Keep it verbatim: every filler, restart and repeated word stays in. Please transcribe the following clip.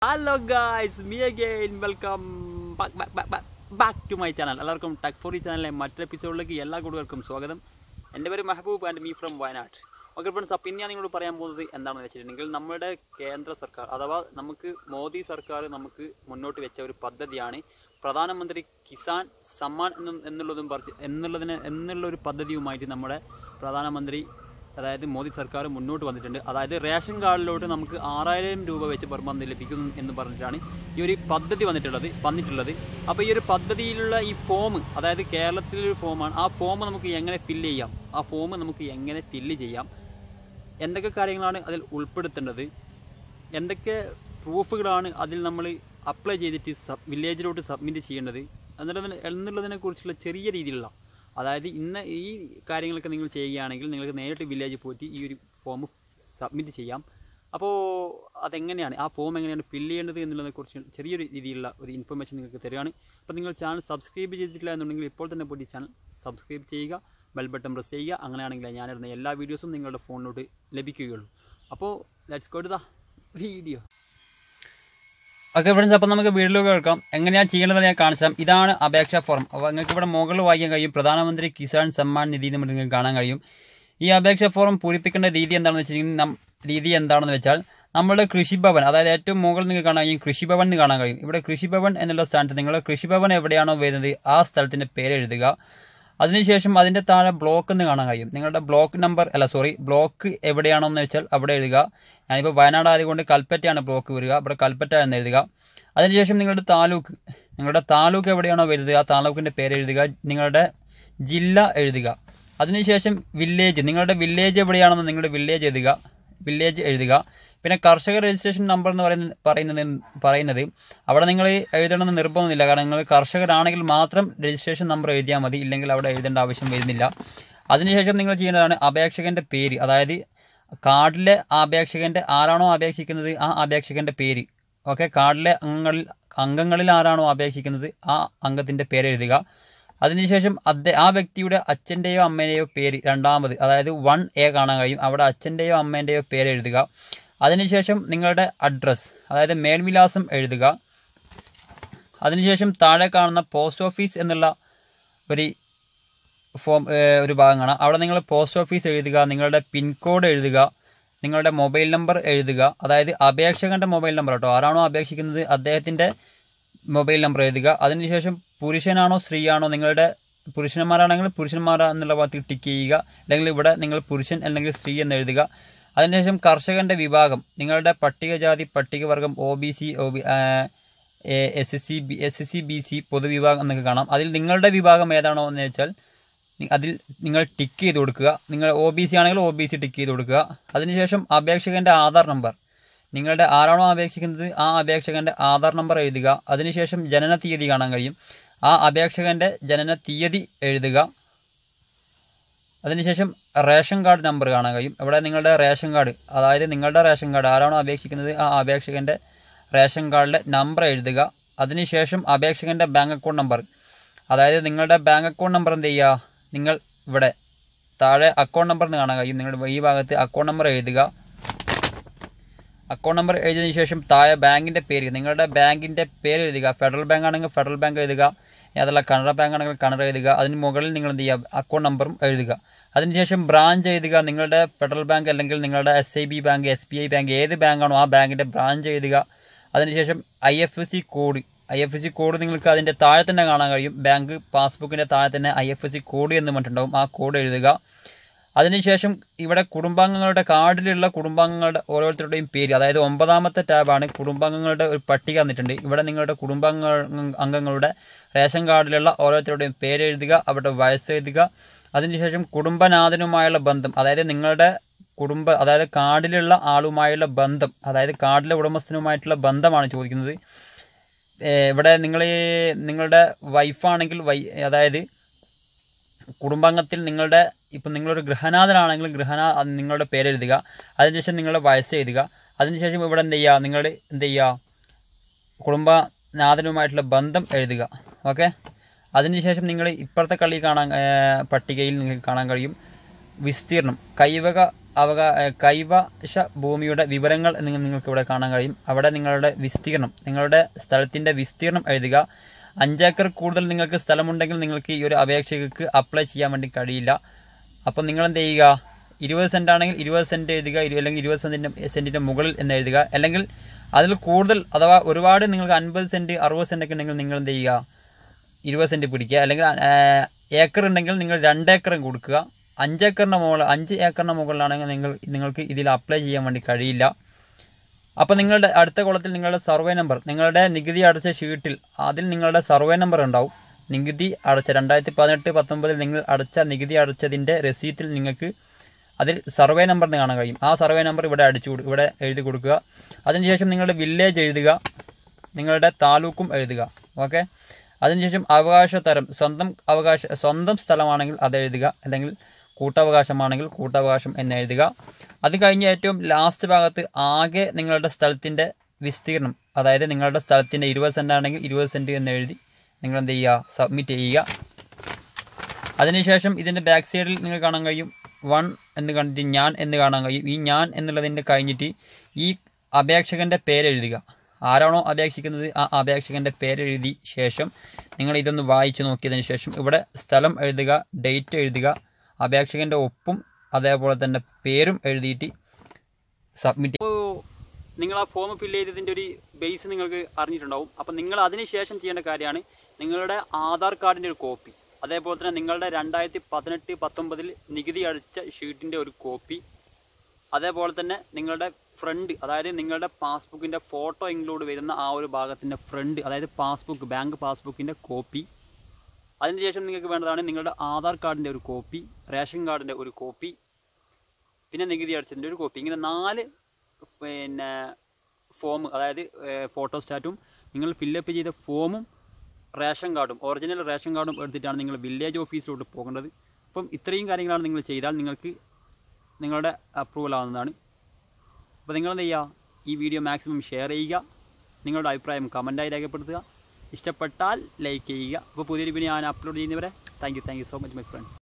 Hello guys, me again. Welcome back back back back back to my channel. എല്ലാവർക്കും tech for ചാനലിലെ മറ്റൊരു എപ്പിസോഡിലേക്ക് എല്ലാ കൂട്ടുകാർക്കും സ്വാഗതം. എൻ്റെ പേര് Mehboob and me from Wayanad. Okay friends, അപ്പോൾ ഇന്ന് ഞാൻ നിങ്ങളോട് പറയാൻ പോകുന്നത് എന്താണെന്ന് വെച്ചിട്ടുണ്ടെങ്കിൽ നമ്മുടെ കേന്ദ്ര സർക്കാർ അഥവാ നമുക്ക് മോദി സർക്കാർ നമുക്ക് മുന്നോട്ട് വെച്ച ഒരു പദ്ധതിയാണ് പ്രധാനമന്ത്രി കിസാൻ സമ്മാൻ എന്നും എന്നുള്ളതും പറഞ്ഞ് എന്നുള്ളതിന് എന്നുള്ള ഒരു പദ്ധതിയുമായിട്ട് നമ്മുടെ പ്രധാനമന്ത്രി അതായത് മോദി സർക്കാർ മുന്നോട്ട് വന്നിട്ടുണ്ട്. അതായത് റേഷൻ കാർഡിലോട്ട് നമുക്ക് ആറായിരം രൂപ വെച്ച് പെർ മന്ത് ലഭിക്കുന്നു എന്ന് പറഞ്ഞിട്ടാണ് ഈ ഒരു പദ്ധതി വന്നിട്ടുള്ളത് വന്നിട്ടുള്ളത് അപ്പോൾ ഈ ഒരു പദ്ധതിയിലുള്ള ഈ ഫോം, അതായത് കേരളത്തിലൊരു ഫോമാണ്, ആ ഫോം നമുക്ക് എങ്ങനെ ഫില്ല് ചെയ്യാം, ആ ഫോം നമുക്ക് എങ്ങനെ ഫില്ല് ചെയ്യാം, എന്തൊക്കെ കാര്യങ്ങളാണ് അതിൽ ഉൾപ്പെടുത്തേണ്ടത്, എന്തൊക്കെ പ്രൂഫുകളാണ് അതിൽ നമ്മൾ അപ്ലൈ ചെയ്തിട്ട് സബ് വില്ലേജിലോട്ട് സബ്മിറ്റ് ചെയ്യേണ്ടത് എന്നുള്ളതിന് എന്നുള്ളതിനെ കുറിച്ചുള്ള ചെറിയ രീതിയിലുള്ള, അതായത് ഇന്ന് ഈ കാര്യങ്ങളൊക്കെ നിങ്ങൾ ചെയ്യുകയാണെങ്കിൽ നിങ്ങൾക്ക് നേരിട്ട് വില്ലേജിൽ പോയിട്ട് ഈ ഒരു ഫോം സബ്മിറ്റ് ചെയ്യാം. അപ്പോൾ അതെങ്ങനെയാണ്, ആ ഫോം എങ്ങനെയാണ് ഫില്ല് ചെയ്യേണ്ടത് എന്നുള്ളതിനെക്കുറിച്ച് ചെറിയൊരു രീതിയിലുള്ള ഒരു ഇൻഫർമേഷൻ നിങ്ങൾക്ക് തരികയാണ്. അപ്പോൾ നിങ്ങൾ ചാനൽ സബ്സ്ക്രൈബ് ചെയ്തിട്ടില്ല എന്നുണ്ടെങ്കിൽ ഇപ്പോൾ തന്നെ പോയിട്ട് ചാനൽ സബ്സ്ക്രൈബ് ചെയ്യുക, ബെൽ ബട്ടൺ പ്രസ് ചെയ്യുക. അങ്ങനെയാണെങ്കിൽ ഞാനിടുന്ന എല്ലാ വീഡിയോസും നിങ്ങളുടെ ഫോണിലോട്ട് ലഭിക്കുകയുള്ളൂ. അപ്പോൾ let's go to the video. Okay friends, അപ്പോൾ നമുക്ക് വീഡിയോയിലേക്ക് കേൾക്കാം. എങ്ങനെയാണ് ചെയ്യേണ്ടതെന്ന് ഞാൻ കാണിച്ചാൽ, ഇതാണ് അപേക്ഷാ ഫോം. അപ്പോൾ നിങ്ങൾക്ക് ഇവിടെ മുകളിൽ വായിക്കാൻ കഴിയും പ്രധാനമന്ത്രി കിസാൻ സമ്മാൻ നിധി എന്ന് നിങ്ങൾക്ക് കാണാൻ കഴിയും. ഈ അപേക്ഷാ ഫോം പൂരിപ്പിക്കേണ്ട രീതി എന്താണെന്ന് വെച്ചിട്ടുണ്ടെങ്കിൽ രീതി എന്താണെന്ന് വെച്ചാൽ നമ്മുടെ കൃഷിഭവൻ, അതായത് ഏറ്റവും മുകളിൽ നിങ്ങൾക്ക് കാണാൻ കഴിയും കൃഷിഭവൻ എന്ന് കാണാൻ കഴിയും. ഇവിടെ കൃഷിഭവൻ എന്നുള്ള സ്ഥാനത്ത് നിങ്ങൾ കൃഷിഭവൻ എവിടെയാണോ വരുന്നത് ആ സ്ഥലത്തിൻ്റെ പേര് എഴുതുക. അതിനുശേഷം അതിൻ്റെ താഴെ ബ്ലോക്ക് എന്ന് കാണാൻ കഴിയും. നിങ്ങളുടെ ബ്ലോക്ക് നമ്പർ അല്ല സോറി ബ്ലോക്ക് എവിടെയാണോ എന്ന് വെച്ചാൽ അവിടെ എഴുതുക. ഞാനിപ്പോൾ വയനാട് ആയതുകൊണ്ട് കൽപ്പറ്റയാണ് ബ്ലോക്ക് വരിക, ഇവിടെ കൽപ്പറ്റ എന്ന് എഴുതുക. അതിനുശേഷം നിങ്ങളുടെ താലൂക്ക് നിങ്ങളുടെ താലൂക്ക് എവിടെയാണോ വരുന്നത് ആ താലൂക്കിൻ്റെ പേര് എഴുതുക. നിങ്ങളുടെ ജില്ല എഴുതുക. അതിനുശേഷം വില്ലേജ്, നിങ്ങളുടെ വില്ലേജ് എവിടെയാണെന്ന് നിങ്ങളുടെ വില്ലേജ് എഴുതുക വില്ലേജ് എഴുതുക പിന്നെ കർഷക രജിസ്ട്രേഷൻ നമ്പർ എന്ന് പറയുന്ന പറയുന്നത് പറയുന്നത് അവിടെ നിങ്ങൾ എഴുതണമെന്ന് നിർബന്ധമില്ല. കാരണം നിങ്ങൾ കർഷകരാണെങ്കിൽ മാത്രം രജിസ്ട്രേഷൻ നമ്പർ എഴുതിയാൽ മതി, ഇല്ലെങ്കിൽ അവിടെ എഴുതേണ്ട ആവശ്യം വരുന്നില്ല. അതിനുശേഷം നിങ്ങൾ ചെയ്യേണ്ടതാണ് അപേക്ഷകൻ്റെ പേര്, അതായത് കാർഡിലെ അപേക്ഷകൻ്റെ ആരാണോ അപേക്ഷിക്കുന്നത് ആ അപേക്ഷകൻ്റെ പേര്. ഓക്കെ, കാർഡിലെ അംഗങ്ങളിൽ അംഗങ്ങളിൽ ആരാണോ അപേക്ഷിക്കുന്നത് ആ അംഗത്തിൻ്റെ പേര് എഴുതുക. അതിനുശേഷം അദ്ദേഹം ആ വ്യക്തിയുടെ അച്ഛൻ്റെയോ അമ്മേൻ്റെയോ പേര് രണ്ടാമത്, അതായത് വൺ എ കാണാൻ കഴിയും, അവിടെ അച്ഛൻ്റെയോ അമ്മേൻ്റെയോ പേര് എഴുതുക. അതിനുശേഷം നിങ്ങളുടെ അഡ്രസ്സ്, അതായത് മേൽവിലാസം എഴുതുക. അതിനുശേഷം താഴെ കാണുന്ന പോസ്റ്റ് ഓഫീസ് എന്നുള്ള ഒരു ഫോം ഒരു ഭാഗം കാണാം. അവിടെ നിങ്ങൾ പോസ്റ്റ് ഓഫീസ് എഴുതുക, നിങ്ങളുടെ പിൻകോഡ് എഴുതുക, നിങ്ങളുടെ മൊബൈൽ നമ്പർ എഴുതുക. അതായത് അപേക്ഷകൻ്റെ മൊബൈൽ നമ്പർ കേട്ടോ, ആരാണോ അപേക്ഷിക്കുന്നത് അദ്ദേഹത്തിൻ്റെ മൊബൈൽ നമ്പർ എഴുതുക. അതിനുശേഷം പുരുഷനാണോ സ്ത്രീയാണോ, നിങ്ങളുടെ പുരുഷന്മാരാണെങ്കിൽ പുരുഷന്മാർ എന്നുള്ള ഭാഗത്ത് ടിക്ക് ചെയ്യുക, അല്ലെങ്കിൽ ഇവിടെ നിങ്ങൾ പുരുഷൻ അല്ലെങ്കിൽ സ്ത്രീ എന്ന് എഴുതുക. അതിനുശേഷം കർഷകൻ്റെ വിഭാഗം, നിങ്ങളുടെ പട്ടികജാതി പട്ടികവർഗം O B C O B S S C B S S C B C പൊതുവിഭാഗം എന്നൊക്കെ കാണാം. അതിൽ നിങ്ങളുടെ വിഭാഗം ഏതാണോ എന്ന് വെച്ചാൽ അതിൽ നിങ്ങൾ ടിക്ക് ചെയ്ത് കൊടുക്കുക. നിങ്ങൾ ഒ ബി സി ആണെങ്കിൽ ഒ ബി സി ടിക്ക് ചെയ്ത് കൊടുക്കുക. അതിനുശേഷം അപേക്ഷകൻ്റെ ആധാർ നമ്പർ, നിങ്ങളുടെ ആരാണോ അപേക്ഷിക്കുന്നത് ആ അപേക്ഷകൻ്റെ ആധാർ നമ്പർ എഴുതുക. അതിനുശേഷം ജനന തീയതി കാണാൻ കഴിയും, ആ അപേക്ഷകൻ്റെ ജനന തീയതി എഴുതുക. അതിനുശേഷം റേഷൻ കാർഡ് നമ്പർ കാണാൻ കഴിയും, ഇവിടെ നിങ്ങളുടെ റേഷൻ കാർഡ്, അതായത് നിങ്ങളുടെ റേഷൻ കാർഡ് ആരാണോ അപേക്ഷിക്കുന്നത് ആ അപേക്ഷകൻ്റെ റേഷൻ കാർഡിലെ നമ്പർ എഴുതുക. അതിനുശേഷം അപേക്ഷകൻ്റെ ബാങ്ക് അക്കൗണ്ട് നമ്പർ, അതായത് നിങ്ങളുടെ ബാങ്ക് അക്കൗണ്ട് നമ്പർ എന്ത് ചെയ്യുക, നിങ്ങൾ ഇവിടെ താഴെ അക്കൗണ്ട് നമ്പർ എന്ന് കാണാൻ കഴിയും, നിങ്ങളുടെ ഈ ഭാഗത്ത് അക്കൗണ്ട് നമ്പർ എഴുതുക. അക്കൗണ്ട് നമ്പർ എഴുതിയതിനു ശേഷം താഴെ ബാങ്കിൻ്റെ പേര്, നിങ്ങളുടെ ബാങ്കിൻ്റെ പേര് എഴുതുക. ഫെഡറൽ ബാങ്ക് ആണെങ്കിൽ ഫെഡറൽ ബാങ്ക് എഴുതുക, അതല്ല കനറ ബാങ്ക് ആണെങ്കിൽ കനറ എഴുതുക. അതിന് മുകളിൽ നിങ്ങൾ എന്ത് ചെയ്യുക, അക്കൗണ്ട് നമ്പറും എഴുതുക. അതിനുശേഷം ബ്രാഞ്ച് എഴുതുക, നിങ്ങളുടെ ഫെഡറൽ ബാങ്ക് അല്ലെങ്കിൽ നിങ്ങളുടെ S I B bank S B I bank ഏത് ബാങ്കാണോ ആ ബാങ്കിൻ്റെ ബ്രാഞ്ച് എഴുതുക. അതിനുശേഷം I F S C code I F S C code നിങ്ങൾക്ക് അതിൻ്റെ താഴെ തന്നെ കാണാൻ കഴിയും, ബാങ്ക് പാസ്ബുക്കിൻ്റെ താഴെ തന്നെ I F S C code എന്ന് പറഞ്ഞിട്ടുണ്ടാവും, ആ കോഡ് എഴുതുക. അതിനുശേഷം ഇവിടെ കുടുംബാംഗങ്ങളുടെ കാർഡിലുള്ള കുടുംബാംഗങ്ങളുടെ ഓരോരുത്തരുടെയും പേര്, അതായത് ഒമ്പതാമത്തെ ടാബാണ് കുടുംബാംഗങ്ങളുടെ ഒരു പട്ടിക തന്നിട്ടുണ്ട്. ഇവിടെ നിങ്ങളുടെ കുടുംബാംഗ അംഗങ്ങളുടെ റേഷൻ കാർഡിലുള്ള ഓരോരുത്തരുടെയും പേര് എഴുതുക, അവരുടെ വയസ്സ് എഴുതുക. അതിനുശേഷം കുടുംബനാഥനുമായുള്ള ബന്ധം, അതായത് നിങ്ങളുടെ കുടുംബ അതായത് കാർഡിലുള്ള ആളുമായുള്ള ബന്ധം, അതായത് കാർഡിലെ ഉടമസ്ഥനുമായിട്ടുള്ള ബന്ധമാണ് ചോദിക്കുന്നത്. ഇവിടെ നിങ്ങൾ നിങ്ങളുടെ വൈഫാണെങ്കിൽ വൈ അതായത് കുടുംബാംഗത്തിൽ നിങ്ങളുടെ ഇപ്പം നിങ്ങളൊരു ഗൃഹനാഥനാണെങ്കിൽ ഗൃഹനാ നിങ്ങളുടെ പേരെഴുതുക. അതിനുശേഷം നിങ്ങളുടെ വയസ്സ് എഴുതുക. അതിനുശേഷം ഇവിടെ എന്ത് ചെയ്യുക, നിങ്ങൾ എന്ത് ചെയ്യുക, കുടുംബനാഥനുമായിട്ടുള്ള ബന്ധം എഴുതുക. ഓക്കെ, അതിനുശേഷം നിങ്ങൾ ഇപ്പുറത്തെ കളി കാണാൻ പട്ടികയിൽ നിങ്ങൾക്ക് കാണാൻ കഴിയും വിസ്തീർണം, കൈവക അവകാ കൈവശ ഭൂമിയുടെ വിവരങ്ങൾ നിങ്ങൾക്ക് ഇവിടെ കാണാൻ കഴിയും. അവിടെ നിങ്ങളുടെ വിസ്തീർണം, നിങ്ങളുടെ സ്ഥലത്തിന്റെ വിസ്തീർണം എഴുതുക. അഞ്ചേക്കർ കൂടുതൽ നിങ്ങൾക്ക് സ്ഥലമുണ്ടെങ്കിൽ നിങ്ങൾക്ക് ഈ ഒരു അപേക്ഷയ്ക്ക് അപ്ലൈ ചെയ്യാൻ വേണ്ടി കഴിയില്ല. അപ്പം നിങ്ങൾ എന്ത് ചെയ്യുക, ഇരുപത് സെന്റ് ആണെങ്കിൽ ഇരുപത് സെന്റ് എഴുതുക, അല്ലെങ്കിൽ ഇരുപത് സെന്റിന്റെ സെന്റിന്റെ മുകളിൽ എന്ന് എഴുതുക. അല്ലെങ്കിൽ അതിൽ കൂടുതൽ അഥവാ ഒരുപാട് നിങ്ങൾക്ക് അൻപത് സെന്റ് അറുപത് സെന്റ് ഒക്കെ ഉണ്ടെങ്കിൽ നിങ്ങൾ എന്ത് ചെയ്യുക, ഇരുപത് സെന്റ് പിടിക്കുക. അല്ലെങ്കിൽ ഏക്കർ ഉണ്ടെങ്കിൽ നിങ്ങൾ രണ്ടേക്കറും കൊടുക്കുക. അഞ്ചേക്കറിന്റെ മുകളിൽ അഞ്ച് ഏക്കറിന്റെ മുകളിലാണെങ്കിൽ നിങ്ങൾ നിങ്ങൾക്ക് ഇതിൽ അപ്ലൈ ചെയ്യാൻ വേണ്ടി കഴിയില്ല. അപ്പം നിങ്ങളുടെ അടുത്ത കോളത്തിൽ നിങ്ങളുടെ സർവേ നമ്പർ, നിങ്ങളുടെ നികുതി അടച്ച ഷീറ്റിൽ അതിൽ നിങ്ങളുടെ സർവേ നമ്പർ ഉണ്ടാവും. നികുതി അടച്ച രണ്ടായിരത്തി പതിനെട്ട് പത്തൊമ്പതിൽ നിങ്ങൾ അടച്ച നികുതി അടച്ചതിൻ്റെ രസീറ്റിൽ നിങ്ങൾക്ക് അതിൽ സർവേ നമ്പർ കാണാൻ കഴിയും. ആ സർവേ നമ്പർ ഇവിടെ അടിച്ചു ഇവിടെ എഴുതി കൊടുക്കുക. അതിനുശേഷം നിങ്ങളുടെ വില്ലേജ് എഴുതുക, നിങ്ങളുടെ താലൂക്കും എഴുതുക. ഓക്കെ. അതിനുശേഷം അവകാശ തരം, സ്വന്തം അവകാശ സ്വന്തം സ്ഥലമാണെങ്കിൽ അത് എഴുതുക, അല്ലെങ്കിൽ കൂട്ടവകാശമാണെങ്കിൽ കൂട്ടവകാശം എന്ന് എഴുതുക. അത് കഴിഞ്ഞ് ഏറ്റവും ലാസ്റ്റ് ഭാഗത്ത് ആകെ നിങ്ങളുടെ സ്ഥലത്തിൻ്റെ വിസ്തീർണം, അതായത് നിങ്ങളുടെ സ്ഥലത്തിൻ്റെ ഇരുപത് സെന്റ് ആണെങ്കിൽ ഇരുപത് സെന്റ് എന്ന് എഴുതി നിങ്ങൾ എന്ത് ചെയ്യുക, സബ്മിറ്റ് ചെയ്യുക. അതിനുശേഷം ഇതിൻ്റെ ബാക്ക് സൈഡിൽ നിങ്ങൾ കാണാൻ കഴിയും വൺ എന്ന് കണ്ടിട്ട് ഞാൻ എന്ന് കാണാൻ കഴിയും. ഈ ഞാൻ എന്നുള്ളതിൻ്റെ കഴിഞ്ഞിട്ട് ഈ അപേക്ഷകൻ്റെ പേരെഴുതുക. ആരാണോ അപേക്ഷിക്കുന്നത് ആ അപേക്ഷകൻ്റെ പേരെഴുതി ശേഷം നിങ്ങൾ ഇതൊന്ന് വായിച്ചു നോക്കിയതിന് ശേഷം ഇവിടെ സ്ഥലം എഴുതുക, ഡേറ്റ് എഴുതുക, അപേക്ഷകൻ്റെ ഒപ്പും അതേപോലെ തന്നെ പേരും എഴുതിയിട്ട് സബ്മിറ്റ്. അപ്പോൾ നിങ്ങൾ ആ ഫോം ഫില്ല് ചെയ്തതിൻ്റെ ഒരു ബേസ് നിങ്ങൾക്ക് അറിഞ്ഞിട്ടുണ്ടാവും. അപ്പം നിങ്ങൾ അതിന് ശേഷം ചെയ്യേണ്ട കാര്യമാണ് നിങ്ങളുടെ ആധാർ കാർഡിൻ്റെ ഒരു കോപ്പി, അതേപോലെ തന്നെ നിങ്ങളുടെ രണ്ടായിരത്തി പതിനെട്ട് പത്തൊമ്പതിൽ നികുതി അടച്ച ഷീറ്റിൻ്റെ ഒരു കോപ്പി, അതേപോലെ തന്നെ നിങ്ങളുടെ ഫ്രണ്ട്, അതായത് നിങ്ങളുടെ പാസ്ബുക്കിൻ്റെ ഫോട്ടോ ഇൻക്ലൂഡ് വരുന്ന ആ ഒരു ഭാഗത്തിൻ്റെ ഫ്രണ്ട്, അതായത് പാസ്ബുക്ക് ബാങ്ക് പാസ്ബുക്കിൻ്റെ കോപ്പി. അതിനുശേഷം നിങ്ങൾക്ക് വേണ്ടതാണ് നിങ്ങളുടെ ആധാർ കാർഡിൻ്റെ ഒരു കോപ്പി, റേഷൻ കാർഡിൻ്റെ ഒരു കോപ്പി, പിന്നെ നികുതി അടച്ചതിൻ്റെ ഒരു കോപ്പി. ഇങ്ങനെ നാല് പിന്നെ ഫോം, അതായത് ഫോട്ടോസ്റ്റാറ്റും നിങ്ങൾ ഫില്ലപ്പ് ചെയ്ത ഫോമും റേഷൻ കാർഡും ഒറിജിനൽ റേഷൻ കാർഡും എടുത്തിട്ടാണ് നിങ്ങൾ വില്ലേജ് ഓഫീസിലോട്ട് പോകേണ്ടത്. അപ്പം ഇത്രയും കാര്യങ്ങളാണ് നിങ്ങൾ ചെയ്താൽ നിങ്ങൾക്ക് നിങ്ങളുടെ അപ്രൂവൽ ആവുന്നതാണ്. അപ്പോൾ നിങ്ങളെന്ത് ചെയ്യുക, ഈ വീഡിയോ മാക്സിമം ഷെയർ ചെയ്യുക, നിങ്ങളുടെ അഭിപ്രായം കമൻറ്റായി രേഖപ്പെടുത്തുക, ഇഷ്ടപ്പെട്ടാൽ ലൈക്ക് ചെയ്യുക. അപ്പോൾ പുതിയൊരു വീഡിയോ ഞാൻ അപ്ലോഡ് ചെയ്യുന്നവരെ thank you thank you so much my friends.